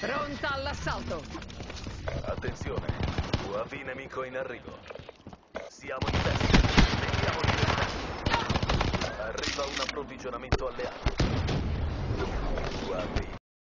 Pronta all'assalto. Attenzione, UAV nemico in arrivo. Siamo in testa. Vediamo di restare. Arriva un approvvigionamento alleato. UAV